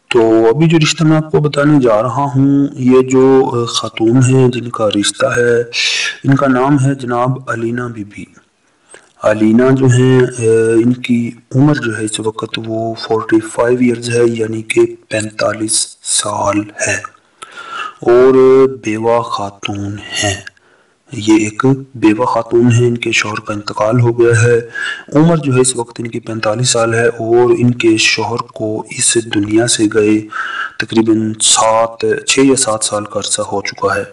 تو ابھی جو رشتہ میں آپ کو بتانے جا رہا ہوں، یہ جو خاتون ہیں جن کا رشتہ ہے، ان کا نام ہے جناب علینا بی بی۔ علینا جو ہیں ان کی عمر جو ہے اس وقت وہ 45 ایئرز ہے، یعنی کہ 45 سال ہے، اور بیوہ خاتون ہیں۔ یہ ایک بیوہ خاتون ہے، ان کے شوہر کا انتقال ہو گیا ہے۔ عمر جو ہے اس وقت ان کی 45 سال ہے، اور ان کے شوہر کو اس دنیا سے گئے تقریباً 6 یا 7 سال کا عرصہ ہو چکا ہے۔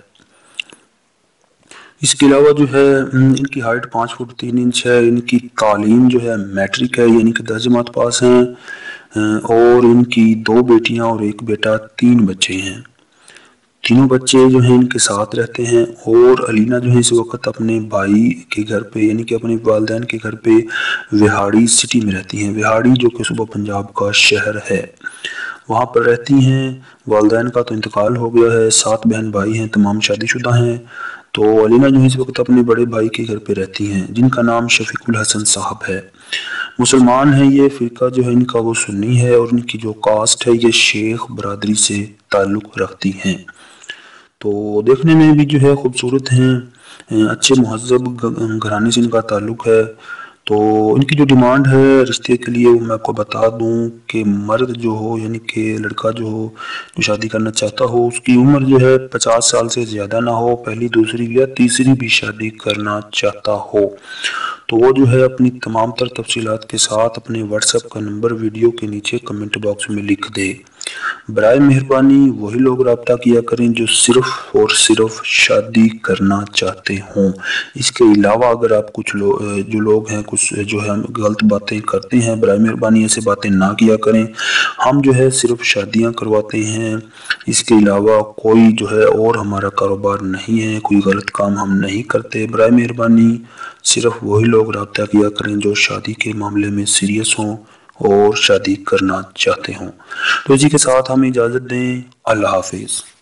اس کے علاوہ جو ہے ان کی ہائٹ 5 فٹ 3 انچ ہے، ان کی تعلیم جو ہے میٹرک ہے، یعنی کہ 10 جماعت پاس ہیں، اور ان کی 2 بیٹیاں اور 1 بیٹا، 3 بچے ہیں۔ تینوں بچے جو ہیں ان کے ساتھ رہتے ہیں، اور علینا جو ہے اس وقت اپنے بھائی کے گھر پہ، یعنی کہ اپنے والدین کے گھر پہ وہاڑی سٹی میں رہتی ہیں۔ وہاڑی جو کہ صوبہ پنجاب کا شہر ہے، وہاں پر رہتی ہیں۔ والدین کا تو انتقال ہو گیا ہے، 7 بہن بھائی ہیں، تمام شادی شدہ ہیں۔ تو علینا جو ہے اس وقت اپنے بڑے بھائی کے گھر پہ رہتی ہیں، جن کا نام شفیق الحسن صاحب ہے۔ مسلمان ہیں یہ، فرقہ جو ہے ان کا وہ سنی ہے، اور ان کی جو کاسٹ ہے یہ شیخ برادری سے تعلق رکھتی ہیں۔ تو دیکھنے میں بھی جو ہے خوبصورت ہیں، اچھے مہذب گھرانے سے ان کا تعلق ہے۔ تو ان کی جو ڈیمانڈ ہے رشتے کے لیے، وہ میں آپ کو بتا دوں کہ مرد جو ہو، یعنی کہ لڑکا جو ہو جو شادی کرنا چاہتا ہو، اس کی عمر جو ہے 50 سال سے زیادہ نہ ہو، پہلی دوسری یا تیسری بھی شادی کرنا چاہتا ہو تو وہ جو ہے اپنی تمام تر تفصیلات کے ساتھ اپنے واٹس ایپ کا نمبر ویڈیو کے نیچے کمنٹ باکس میں لکھ دے۔ برائے مہربانی وہی لوگ رابطہ کیا کریں جو صرف اور صرف شادی کرنا چاہتے ہوں۔ اس کے علاوہ اگر آپ جو لوگ ہیں کچھ جو ہے غلط باتیں کرتے ہیں، برائے مہربانی ایسے باتیں نہ کیا کریں۔ ہم جو ہے صرف شادیاں کرواتے ہیں، اس کے علاوہ کوئی جو ہے اور ہمارا کاروبار نہیں ہے، کوئی غلط کام ہم نہیں کرتے۔ برائے مہربانی صرف وہی لوگ رابطہ کیا کریں جو شادی کے معاملے میں سیریس ہوں اور شادی کرنا چاہتے ہوں۔ تو اسی کے ساتھ ہمیں اجازت دیں، اللہ حافظ۔